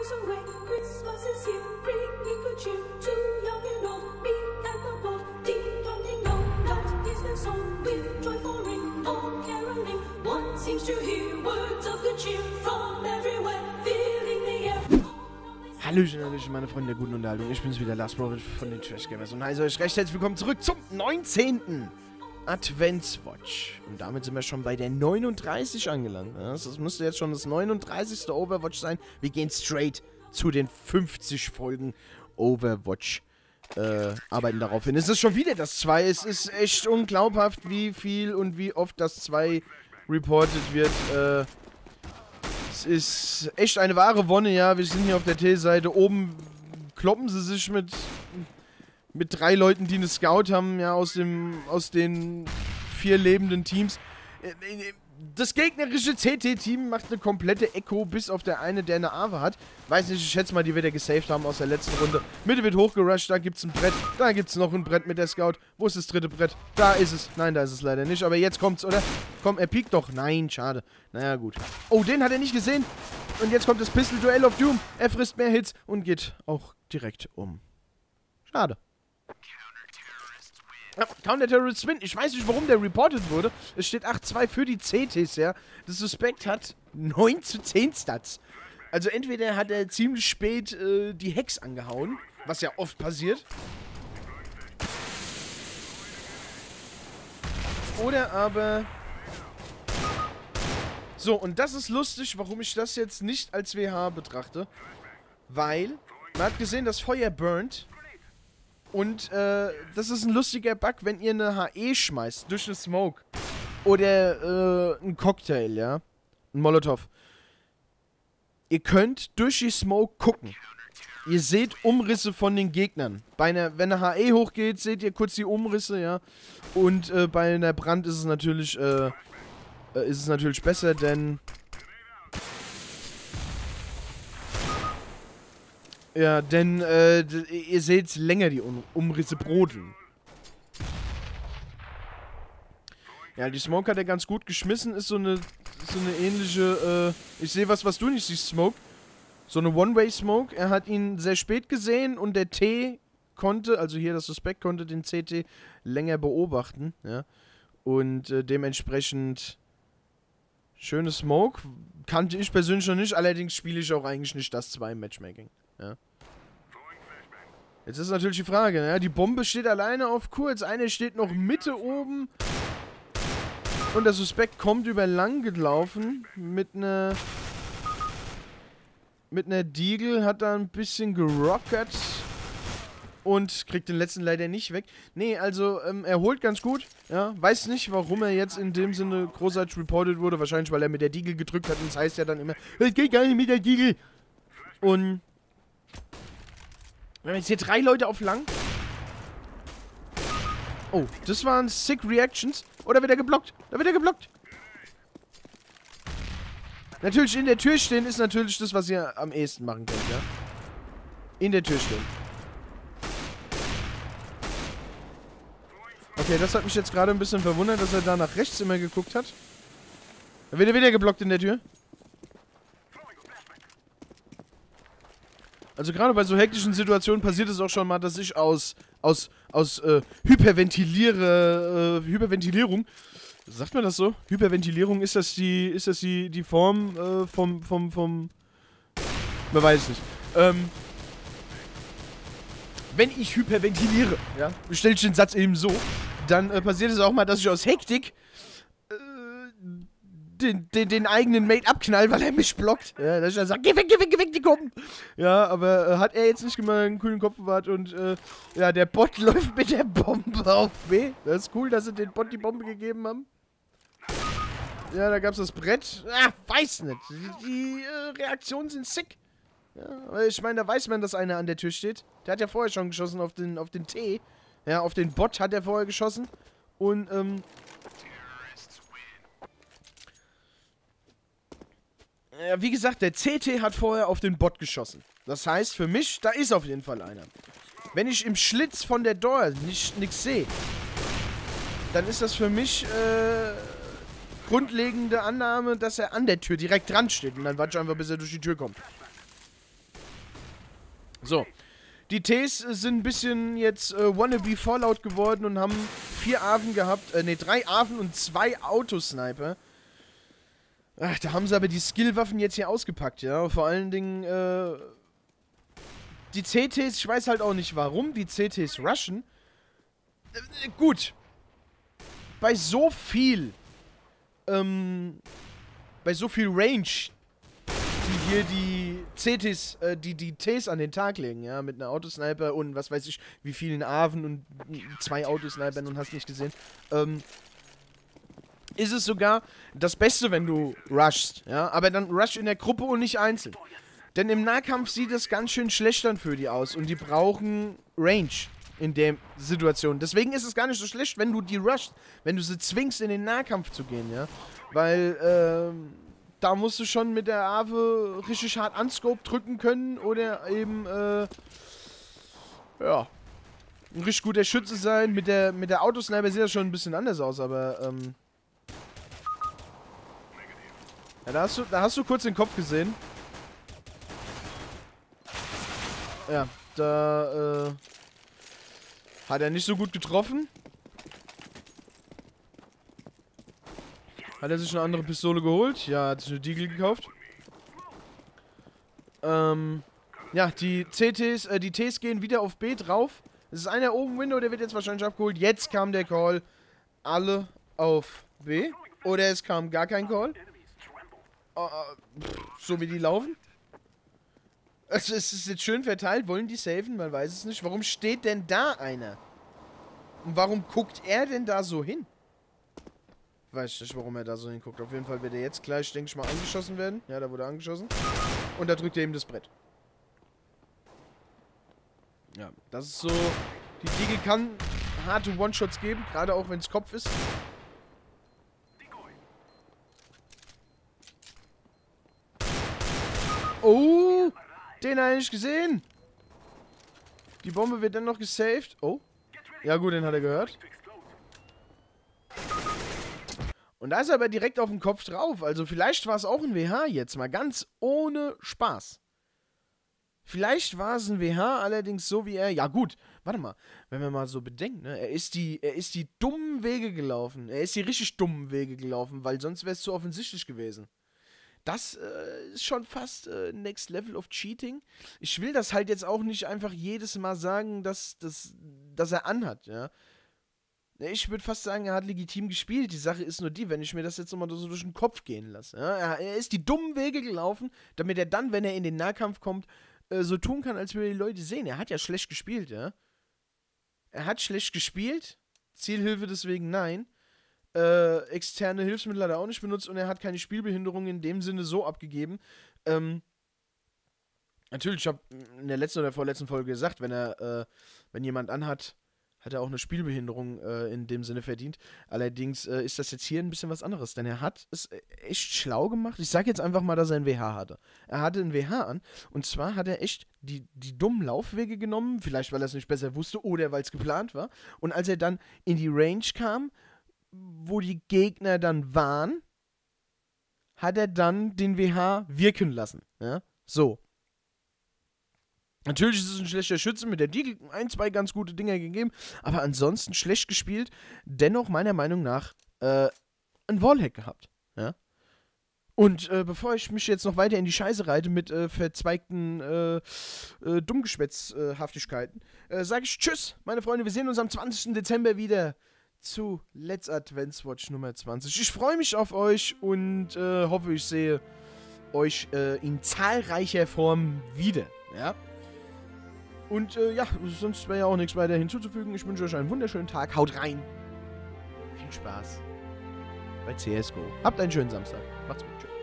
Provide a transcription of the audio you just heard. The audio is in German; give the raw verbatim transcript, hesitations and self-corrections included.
goes away, Christmas is here, bringing good cheer to young and old, meek and the bold, ding dong ding dong, that is their song, with joyful ring, all caroling, one seems to hear words of good cheer from everywhere, filling the air. Hallöchen, Hallöchen, meine Freunde der guten Unterhaltung, ich bin's wieder, Lars Brovit von den Trash Gamers und heiße euch recht herzlich willkommen zurück zum neunzehnten Adventswatch. Und damit sind wir schon bei der neununddreißig angelangt. Das müsste jetzt schon das neununddreißigste Overwatch sein. Wir gehen straight zu den fünfzig Folgen Overwatch. Äh, arbeiten darauf hin. Es ist schon wieder das zwei. Es ist echt unglaubhaft, wie viel und wie oft das zwei reported wird. Äh, es ist echt eine wahre Wonne, ja. Wir sind hier auf der T-Seite. Oben kloppen sie sich mit... mit drei Leuten, die eine Scout haben, ja, aus dem, aus den vier lebenden Teams. Das gegnerische C T-Team macht eine komplette Echo, bis auf der eine, der eine Ave hat. Weiß nicht, ich schätze mal, die wird er gesaved haben aus der letzten Runde. Mitte wird hochgerusht, da gibt's ein Brett, da gibt's noch ein Brett mit der Scout. Wo ist das dritte Brett? Da ist es. Nein, da ist es leider nicht, aber jetzt kommt's, oder? Komm, er piekt doch. Nein, schade. Naja, gut. Oh, den hat er nicht gesehen. Und jetzt kommt das Pistol-Duell of Doom. Er frisst mehr Hits und geht auch direkt um. Schade. Ja, Counter-Terrorist Win. Ich weiß nicht, warum der reported wurde. Es steht acht zwei für die C Ts, ja. Das Suspekt hat neun zu zehn Stats. Also entweder hat er ziemlich spät äh, die Hex angehauen, was ja oft passiert. Oder aber... So, und das ist lustig, warum ich das jetzt nicht als W H betrachte. Weil, man hat gesehen, das Feuer burnt. Und, äh, das ist ein lustiger Bug, wenn ihr eine H E schmeißt, durch eine Smoke. Oder, äh, einen Cocktail, ja. Ein Molotov. Ihr könnt durch die Smoke gucken. Ihr seht Umrisse von den Gegnern. Bei einer, wenn eine H E hochgeht, seht ihr kurz die Umrisse, ja. Und, äh, bei einer Brand ist es natürlich, äh, äh ist es natürlich besser, denn... Ja, denn, äh, ihr seht länger die um Umrisse brodeln. Ja, die Smoke hat er ganz gut geschmissen. Ist so eine, so eine ähnliche, äh, ich sehe was, was du nicht siehst, Smoke. So eine One-Way-Smoke. Er hat ihn sehr spät gesehen und der T konnte, also hier das Suspekt, konnte den C T länger beobachten, ja. Und, äh, dementsprechend schöne Smoke. Kannte ich persönlich noch nicht, allerdings spiele ich auch eigentlich nicht das zwei im Matchmaking, ja. Jetzt ist natürlich die Frage, ja, die Bombe steht alleine auf Kurz, eine steht noch Mitte oben und der Suspekt kommt über lang gelaufen mit einer mit einer Deagle, hat da ein bisschen gerockert und kriegt den letzten leider nicht weg. Nee, also ähm, er holt ganz gut, ja, weiß nicht, warum er jetzt in dem Sinne großartig reported wurde, wahrscheinlich, weil er mit der Deagle gedrückt hat und das heißt ja dann immer, es geht gar nicht mit der Deagle. Und wir haben jetzt hier drei Leute auf lang. Oh, das waren sick Reactions. Oh, da wird er geblockt. Da wird er geblockt. Natürlich in der Tür stehen ist natürlich das, was ihr am ehesten machen könnt, ja. In der Tür stehen. Okay, das hat mich jetzt gerade ein bisschen verwundert, dass er da nach rechts immer geguckt hat. Da wird er wieder geblockt in der Tür. Also gerade bei so hektischen Situationen passiert es auch schon mal, dass ich aus, aus, aus, äh, Hyperventiliere, äh, Hyperventilierung, sagt man das so? Hyperventilierung, ist das die, ist das die, die Form, äh, vom, vom, vom, man weiß es nicht. Ähm, wenn ich hyperventiliere, ja, stelle ich den Satz eben so, dann äh, passiert es auch mal, dass ich aus Hektik, Den, den, den eigenen Mate abknallen, weil er mich blockt. Ja, dass ich dann sage, geh weg, geh weg, geh weg, die kommen. Ja, aber äh, hat er jetzt nicht gemacht, einen kühlen Kopf bewahrt und äh, ja, der Bot läuft mit der Bombe auf B. Das ist cool, dass sie den Bot die Bombe gegeben haben. Ja, da gab's das Brett. Ah, weiß nicht. Die, die äh, Reaktionen sind sick. Ja, weil ich meine, da weiß man, dass einer an der Tür steht. Der hat ja vorher schon geschossen auf den, auf den T. Ja, auf den Bot hat er vorher geschossen. Und, ähm... Ja, wie gesagt, der C T hat vorher auf den Bot geschossen. Das heißt, für mich, da ist auf jeden Fall einer. Wenn ich im Schlitz von der Door nicht nichts sehe, dann ist das für mich äh, grundlegende Annahme, dass er an der Tür direkt dran steht. Und dann warte ich einfach, bis er durch die Tür kommt. So. Die Ts sind ein bisschen jetzt äh, wannabe Fallout geworden und haben vier Affen gehabt, äh, ne, drei Affen und zwei Autosniper. Ach, da haben sie aber die Skillwaffen jetzt hier ausgepackt, ja. Vor allen Dingen, äh, die C Ts, ich weiß halt auch nicht warum, die C Ts rushen. Äh, gut. Bei so viel, ähm, bei so viel Range, die hier die C Ts, äh, die, die Ts an den Tag legen, ja, mit einer Autosniper und was weiß ich, wie vielen Aven und zwei Autosnipern und hast nicht gesehen, ähm, ist es sogar das Beste, wenn du rushst, ja, aber dann rush in der Gruppe und nicht einzeln. Denn im Nahkampf sieht es ganz schön schlecht dann für die aus und die brauchen Range in der Situation. Deswegen ist es gar nicht so schlecht, wenn du die rushst, wenn du sie zwingst, in den Nahkampf zu gehen, ja, weil, ähm, da musst du schon mit der Ave richtig hart Unscope drücken können oder eben, äh, ja, ein richtig guter Schütze sein. Mit der, mit der Autosniper sieht das schon ein bisschen anders aus, aber, ähm, ja, da hast du, da hast du kurz den Kopf gesehen. Ja, da, äh, hat er nicht so gut getroffen. Hat er sich eine andere Pistole geholt? Ja, hat sich eine Deagle gekauft. Ähm, ja, die C Ts, äh, die Ts gehen wieder auf B drauf. Es ist einer oben Window, der wird jetzt wahrscheinlich abgeholt. Jetzt kam der Call. Alle auf B. Oder es kam gar kein Call. Uh, pff, so wie die laufen. Also es ist jetzt schön verteilt. Wollen die safen? Man weiß es nicht. Warum steht denn da einer? Und warum guckt er denn da so hin? Weiß nicht, warum er da so hinguckt. Auf jeden Fall wird er jetzt gleich, denke ich mal, angeschossen werden. Ja, da wurde er angeschossen. Und da drückt er eben das Brett. Ja, das ist so... Die Deagle kann harte One-Shots geben, gerade auch wenn es Kopf ist. Oh! Den habe ich nicht gesehen. Die Bombe wird dann noch gesaved. Oh. Ja gut, den hat er gehört. Und da ist er aber direkt auf dem Kopf drauf. Also vielleicht war es auch ein W H jetzt mal ganz ohne Spaß. Vielleicht war es ein W H, allerdings so wie er... Ja gut, warte mal. Wenn wir mal so bedenken, ne? Er ist die, er ist die dummen Wege gelaufen. Er ist die richtig dummen Wege gelaufen, weil sonst wäre es zu offensichtlich gewesen. Das äh, ist schon fast äh, Next Level of Cheating. Ich will das halt jetzt auch nicht einfach jedes Mal sagen, dass, dass, dass er anhat, ja. Ich würde fast sagen, er hat legitim gespielt. Die Sache ist nur die, wenn ich mir das jetzt nochmal so durch den Kopf gehen lasse. Ja? Er, er ist die dummen Wege gelaufen, damit er dann, wenn er in den Nahkampf kommt, äh, so tun kann, als würde die Leute sehen. Er hat ja schlecht gespielt, ja. Er hat schlecht gespielt. Zielhilfe deswegen nein. Äh, externe Hilfsmittel hat er auch nicht benutzt und er hat keine Spielbehinderung in dem Sinne so abgegeben. Ähm, natürlich, ich habe in der letzten oder vorletzten Folge gesagt, wenn er, äh, wenn jemand anhat, hat er auch eine Spielbehinderung äh, in dem Sinne verdient. Allerdings äh, ist das jetzt hier ein bisschen was anderes, denn er hat es echt schlau gemacht. Ich sage jetzt einfach mal, dass er ein W H hatte. Er hatte ein W H an und zwar hat er echt die, die dummen Laufwege genommen, vielleicht weil er es nicht besser wusste oder weil es geplant war. Und als er dann in die Range kam, wo die Gegner dann waren, hat er dann den W H wirken lassen. Ja? So. Natürlich ist es ein schlechter Schütze, mit der Deagle ein, zwei ganz gute Dinger gegeben, aber ansonsten schlecht gespielt, dennoch meiner Meinung nach äh, ein Wallhack gehabt. Ja? Und äh, bevor ich mich jetzt noch weiter in die Scheiße reite mit äh, verzweigten äh, äh, Dummgeschwätzhaftigkeiten, äh, sage ich Tschüss, meine Freunde, wir sehen uns am zwanzigsten Dezember wieder zu Let's Adventswatch Nummer zwanzig. Ich freue mich auf euch und äh, hoffe, ich sehe euch äh, in zahlreicher Form wieder. Ja? Und äh, ja, sonst wäre ja auch nichts weiter hinzuzufügen. Ich wünsche euch einen wunderschönen Tag. Haut rein. Viel Spaß bei C S G O. Habt einen schönen Samstag. Macht's gut. Tschüss.